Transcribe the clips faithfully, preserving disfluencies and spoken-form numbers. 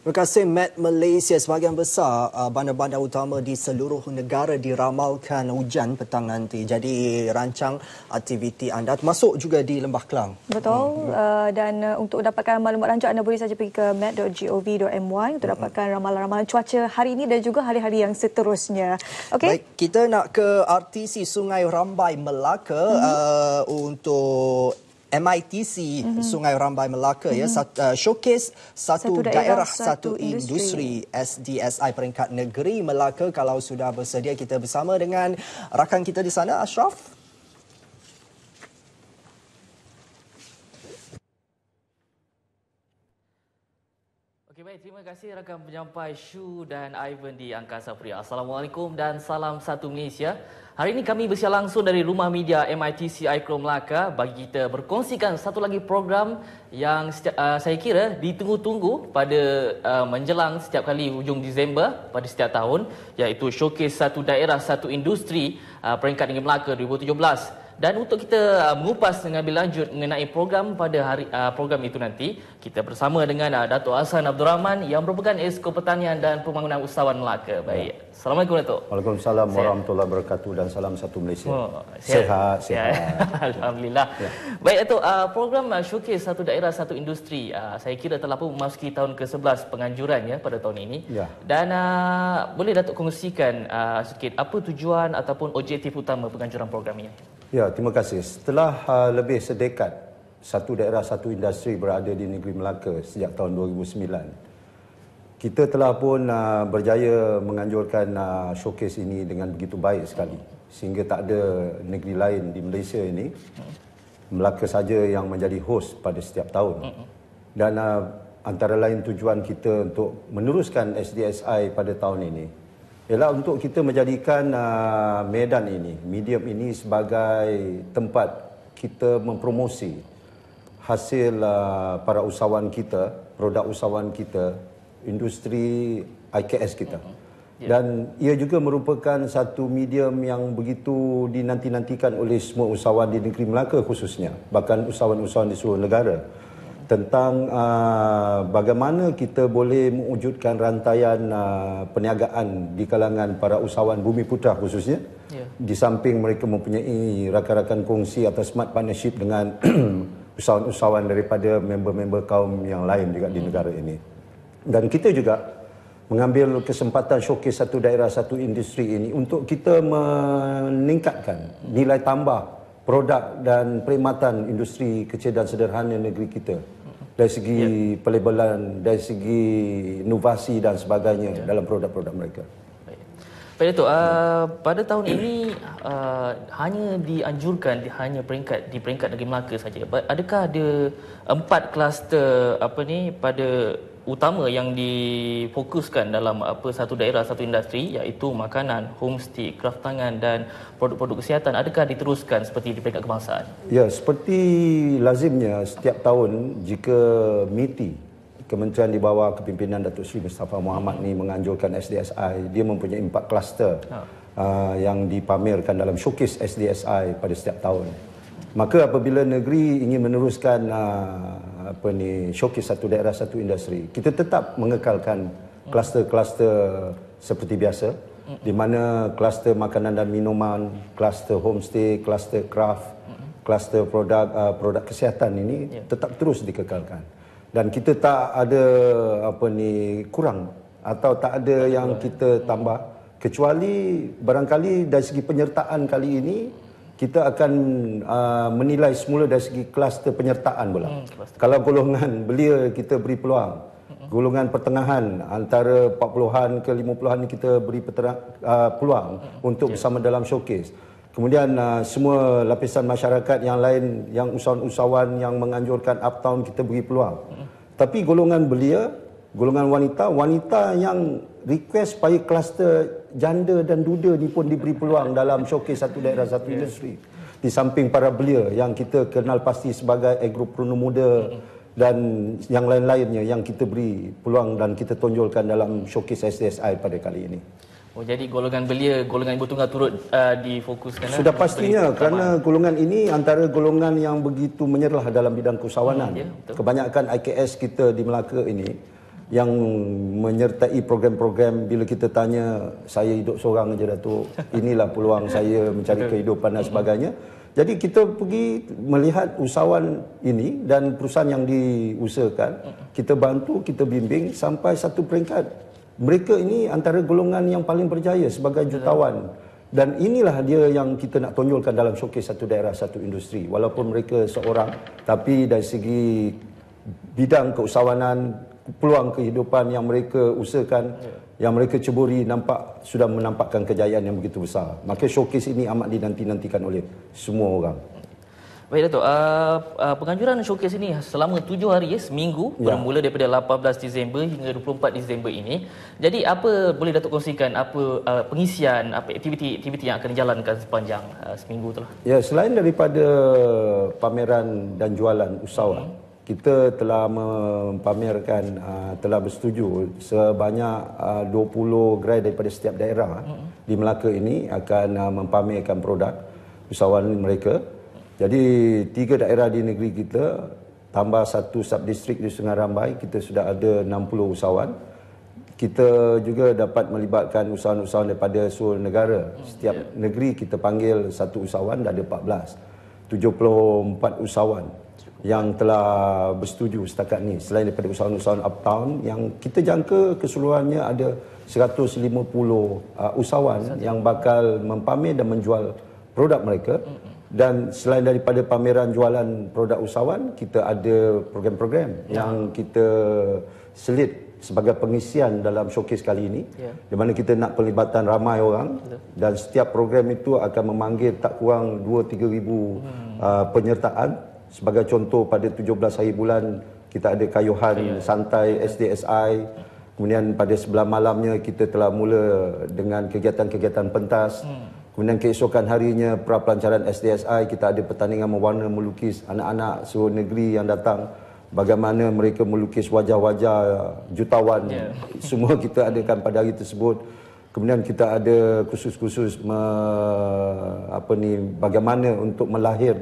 Terima kasih. Met Malaysia, sebahagian besar uh, bandar-bandar utama di seluruh negara diramalkan hujan petang nanti. Jadi rancang aktiviti anda termasuk juga di Lembah Kelang. Betul. Hmm. Uh, dan uh, untuk dapatkan maklumat lanjut anda boleh saja pergi ke met dot gov dot my untuk dapatkan ramalan-ramalan cuaca hari ini dan juga hari-hari yang seterusnya. Okey. Baik, kita nak ke R T C Sungai Rambai Melaka hmm. uh, untuk M I T C mm-hmm. Sungai Rambai Melaka mm-hmm. ya sat, uh, showcase satu, satu daerah, daerah satu industri, industri S D S I peringkat negeri Melaka. Kalau sudah bersedia, kita bersama dengan rakan kita di sana, Ashraf. Okey, baik, terima kasih rakan penyampai Shu dan Ivan di Angkasa Pria. Assalamualaikum dan salam satu Malaysia. Hari ini kami bersiar langsung dari Rumah Media M I T C iKron Melaka bagi kita berkongsikan satu lagi program yang setiap, uh, saya kira ditunggu-tunggu pada uh, menjelang setiap kali hujung Disember pada setiap tahun, iaitu showcase satu daerah satu industri uh, peringkat negeri Melaka dua ribu tujuh belas. Dan untuk kita uh, mengupas dengan lebih lanjut mengenai program pada hari uh, program itu nanti, kita bersama dengan uh, Datuk Hassan Abdul Rahman yang merupakan Esko Pertanian dan Pembangunan Usahawan Melaka. Baik. Assalamualaikum Datuk. Waalaikumsalam warahmatullahi wabarakatuh dan salam satu Malaysia. Oh, sehat, sehat. sehat. Alhamdulillah. Ya. Baik Datuk, uh, program uh, showcase satu daerah satu industri, uh, saya kira telah pun memasuki tahun ke sebelas penganjurannya pada tahun ini. Ya. Dan uh, boleh Datuk kongsikan uh, sedikit apa tujuan ataupun objektif utama penganjuran program ini? Ya, terima kasih. Setelah uh, lebih sedekad satu daerah satu industri berada di negeri Melaka sejak tahun dua ribu sembilan, kita telah pun uh, berjaya menganjurkan uh, showcase ini dengan begitu baik sekali, sehingga tak ada negeri lain di Malaysia ini, Melaka saja yang menjadi host pada setiap tahun. Dan uh, antara lain tujuan kita untuk meneruskan S D S I pada tahun ini ialah untuk kita menjadikan uh, medan ini, medium ini sebagai tempat kita mempromosi hasil uh, para usahawan kita, produk usahawan kita, industri I K S kita. Dan ia juga merupakan satu medium yang begitu dinanti-nantikan oleh semua usahawan di negeri Melaka khususnya, bahkan usahawan-usahawan di seluruh negara, tentang uh, bagaimana kita boleh mewujudkan rantaian uh, perniagaan di kalangan para usahawan Bumi Putra khususnya. Yeah. Di samping mereka mempunyai rakan-rakan kongsi atau smart partnership dengan usahawan-usahawan daripada member-member kaum yang lain juga di negara ini. Dan kita juga mengambil kesempatan showcase satu daerah satu industri ini untuk kita meningkatkan nilai tambah produk dan perkhidmatan industri kecil dan sederhana negeri kita dari segi ya. Pelabelan, dari segi inovasi dan sebagainya ya. Dalam produk-produk mereka. Baik, Baik Datuk, uh, pada tahun ini uh, hanya dianjurkan di, hanya peringkat di peringkat negeri Melaka saja. Adakah ada empat kluster apa ni pada utama yang difokuskan dalam apa satu daerah satu industri, iaitu makanan, homestay, kraft tangan dan produk-produk kesihatan? Adakah diteruskan seperti di peringkat kebangsaan? Ya, seperti lazimnya setiap tahun jika M I T I, kementerian di bawah kepimpinan Datuk Seri Mustafa Mohamed ni menganjurkan S D S I, dia mempunyai empat kluster ha. uh, yang dipamerkan dalam showcase S D S I pada setiap tahun. Maka apabila negeri ingin meneruskan uh, apa ni showcase satu daerah satu industri, kita tetap mengekalkan kluster-kluster seperti biasa, di mana kluster makanan dan minuman, kluster homestay, kluster craft, kluster produk uh, produk kesihatan ini tetap terus dikekalkan. Dan kita tak ada apa ni kurang atau tak ada yang kita tambah, kecuali barangkali dari segi penyertaan kali ini kita akan uh, menilai semula dari segi kluster penyertaan pula. Hmm, Kalau golongan belia kita beri peluang, hmm. golongan pertengahan antara empat puluhan ke lima puluhan kita beri peterang, uh, peluang hmm. untuk yeah. bersama dalam showcase. Kemudian uh, semua lapisan masyarakat yang lain, yang usahawan-usahawan yang menganjurkan uptown, kita beri peluang. Hmm. Tapi golongan belia, golongan wanita, wanita yang request supaya kluster janda dan duda ni pun diberi peluang dalam showcase satu daerah satu yeah. industri. Di samping para belia yang kita kenal pasti sebagai agropreneur muda mm-hmm. dan yang lain-lainnya yang kita beri peluang dan kita tonjolkan dalam showcase S D S I pada kali ini. Oh, jadi golongan belia, golongan ibu tunggal turut uh, difokuskan. Sudah pastinya, kerana golongan ini antara golongan yang begitu menyerlah dalam bidang keusahawanan. Hmm, ya, Kebanyakan I K S kita di Melaka ini yang menyertai program-program. Bila kita tanya, saya hidup seorang je Datuk, inilah peluang saya mencari kehidupan dan sebagainya. Jadi kita pergi melihat usahawan ini dan perusahaan yang diusahakan, kita bantu, kita bimbing sampai satu peringkat. Mereka ini antara golongan yang paling berjaya sebagai jutawan. Dan inilah dia yang kita nak tonjolkan dalam showcase Satu Daerah Satu Industri. Walaupun mereka seorang, tapi dari segi bidang keusahawanan, peluang kehidupan yang mereka usahakan, yang mereka ceburi, nampak sudah menampakkan kejayaan yang begitu besar. Maka showcase ini amat dinanti-nantikan oleh semua orang. Baik Datuk, uh, uh, penganjuran showcase ini selama tujuh hari, ya, seminggu, ya, bermula daripada lapan belas Disember hingga dua puluh empat Disember ini. Jadi apa boleh Datuk kongsikan apa uh, pengisian, apa aktiviti-aktiviti yang akan dijalankan sepanjang uh, seminggu itulah? Ya, selain daripada pameran dan jualan usahawan, hmm. kita telah mempamerkan, uh, telah bersetuju sebanyak uh, dua puluh gerai daripada setiap daerah hmm. di Melaka ini akan uh, mempamerkan produk usahawan mereka. Jadi tiga daerah di negeri kita tambah satu subdistrik di Sungai Rambai, kita sudah ada enam puluh usahawan. Kita juga dapat melibatkan usahawan-usahawan daripada seluruh negara. Setiap yeah. negeri kita panggil satu usahawan, dah ada empat belas. tujuh puluh empat usahawan yang telah bersetuju setakat ni. Selain daripada usahawan-usahawan uptown yang kita jangka keseluruhannya ada seratus lima puluh uh, usahawan Satu. yang bakal mempamer dan menjual produk mereka. Mm-hmm. Dan selain daripada pameran jualan produk usahawan, kita ada program-program ya. yang kita selit sebagai pengisian dalam showcase kali ini, ya. di mana kita nak pelibatan ramai orang. Betul. Dan setiap program itu akan memanggil tak kurang dua tiga ribu hmm. uh, penyertaan. Sebagai contoh, pada tujuh belas hari bulan kita ada kayuhan ya. santai S D S I. Kemudian pada sebelah malamnya kita telah mula dengan kegiatan-kegiatan pentas. Hmm. Kemudian keesokan harinya pra-pelancaran S D S I, kita ada pertandingan mewarna melukis anak-anak seluruh negeri yang datang. Bagaimana mereka melukis wajah-wajah jutawan. Yeah. Semua kita adakan pada hari tersebut. Kemudian kita ada khusus-khusus me, apa ni, bagaimana untuk melahir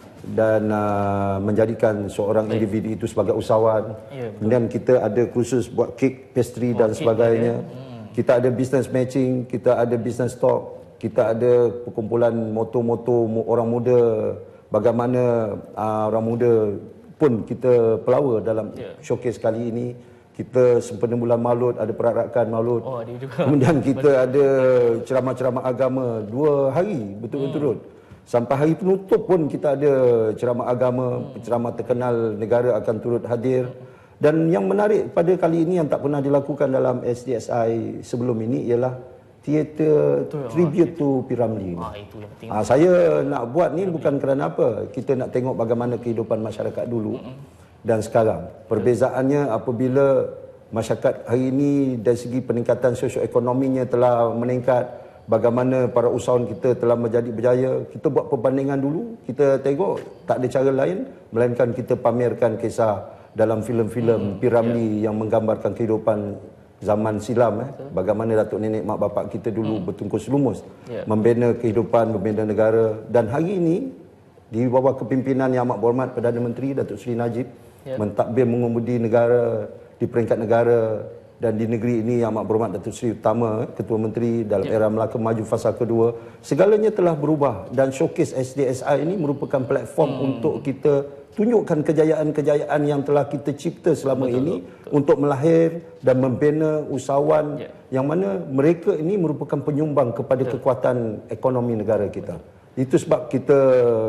dan uh, menjadikan seorang yeah. individu itu sebagai usahawan. Yeah, kemudian kita ada khusus buat kek, pastry oh, dan sebagainya. Okay. Hmm. Kita ada business matching, kita ada business talk. Kita ada perkumpulan moto-moto orang muda, bagaimana uh, orang muda pun kita pelawa dalam yeah. showcase kali ini. Kita sempena bulan Maulud, ada perarakan Maulud. Oh, ada juga. Kemudian kita ada ceramah-ceramah agama dua hari betul-betul. Hmm. Sampai hari penutup pun kita ada ceramah agama, hmm. ceramah terkenal negara akan turut hadir. Dan yang menarik pada kali ini yang tak pernah dilakukan dalam S D S I sebelum ini ialah teater tribute to P. Ramlee. Ah, itu yang penting. Ah, saya nak buat ni bukan kerana apa. Kita nak tengok bagaimana kehidupan masyarakat dulu mm-hmm. dan sekarang. Perbezaannya apabila masyarakat hari ini dari segi peningkatan sosioekonominya telah meningkat, bagaimana para usahawan kita telah menjadi berjaya. Kita buat perbandingan dulu, kita tengok tak ada cara lain melainkan kita pamerkan kisah dalam filem-filem mm-hmm. P. Ramlee yeah. yang menggambarkan kehidupan zaman silam, eh, bagaimana datuk nenek mak bapak kita dulu hmm. bertungkus lumus yeah. membina kehidupan, membina negara. Dan hari ini di bawah kepimpinan Yang Amat Berhormat Perdana Menteri Datuk Seri Najib yeah. mentadbir mengemudi negara di peringkat negara. Dan di negeri ini Yang Amat Berhormat Datuk Seri Utama, Ketua Menteri dalam yeah. era Melaka Maju fasa kedua, segalanya telah berubah. Dan showcase S D S I ini merupakan platform hmm. untuk kita tunjukkan kejayaan-kejayaan yang telah kita cipta selama betul, ini betul, betul. untuk melahir dan membina usahawan yeah. yang mana mereka ini merupakan penyumbang kepada betul. kekuatan ekonomi negara kita. Betul. Itu sebab kita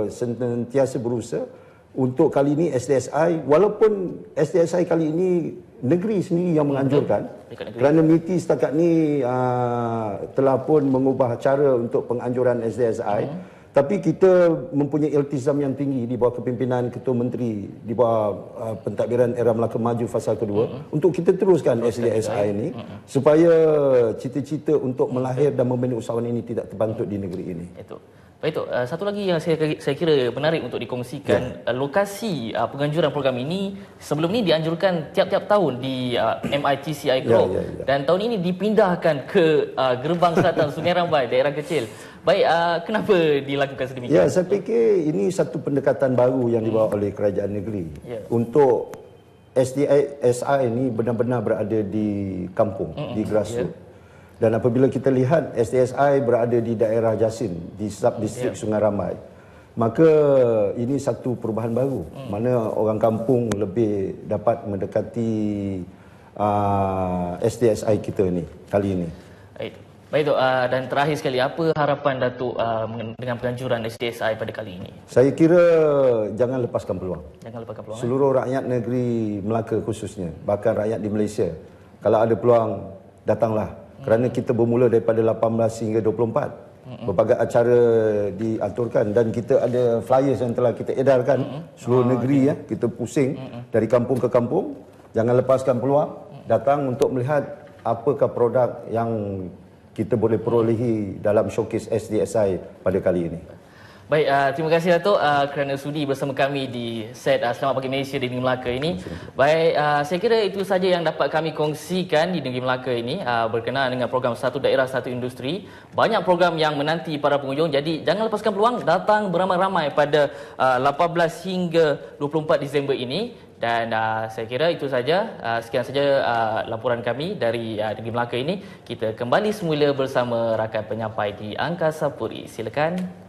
sentiasa berusaha untuk kali ini S D S I, walaupun S D S I kali ini negeri sendiri yang menganjurkan, kerana M I T I setakat ni uh, telah pun mengubah cara untuk penganjuran S D S I. Hmm. Tapi kita mempunyai iltizam yang tinggi di bawah kepimpinan Ketua Menteri, di bawah uh, pentadbiran era Melaka Maju fasa kedua, uh-huh. untuk kita teruskan S D S I ini, uh-huh. supaya cita-cita untuk melahir dan membina usahawan ini tidak terbantut di negeri ini. Itu. Baik, Tok. Uh, satu lagi yang saya, saya kira menarik untuk dikongsikan, ya. uh, lokasi uh, penganjuran program ini sebelum ini dianjurkan tiap-tiap tahun di uh, M I T C I Group, ya, ya, ya. dan tahun ini dipindahkan ke uh, Gerbang Selatan Sungai Rambai, daerah kecil. Baik, uh, kenapa dilakukan sedemikian? Ya, saya fikir ini satu pendekatan baru yang dibawa hmm. oleh kerajaan negeri ya. untuk S D S I ini benar-benar berada di kampung, mm-hmm. di grassroots. Yeah. Dan apabila kita lihat S D S I berada di daerah Jasin, di sub-distrik yeah. Sungai Ramai, maka ini satu perubahan baru. Mm. Mana orang kampung lebih dapat mendekati uh, S D S I kita ni kali ini. Baik, Baik Dok, uh, dan terakhir sekali, apa harapan Datuk uh, dengan penganjuran S D S I pada kali ini? Saya kira jangan lepaskan peluang. Jangan lepaskan peluang. Seluruh eh? rakyat negeri Melaka khususnya, bahkan rakyat di Malaysia, kalau ada peluang, datanglah. Kerana kita bermula daripada lapan belas hingga dua puluh empat. Mm-hmm. Berbagai acara diaturkan dan kita ada flyers yang telah kita edarkan mm-hmm. seluruh oh, negeri okay. ya. Kita pusing mm-hmm. dari kampung ke kampung. Jangan lepaskan peluang, datang untuk melihat apakah produk yang kita boleh perolehi dalam showcase S D S I pada kali ini. Baik, uh, terima kasih Datuk uh, kerana sudi bersama kami di set uh, Selamat Pagi Malaysia di Negeri Melaka ini. Baik, uh, saya kira itu saja yang dapat kami kongsikan di Negeri Melaka ini uh, berkenaan dengan program Satu Daerah Satu Industri. Banyak program yang menanti para pengunjung, jadi jangan lepaskan peluang, datang beramai-ramai pada uh, lapan belas hingga dua puluh empat Disember ini. Dan uh, saya kira itu saja, uh, sekian saja uh, laporan kami dari uh, Negeri Melaka ini. Kita kembali semula bersama rakan penyampai di Angkasa Puri. Silakan.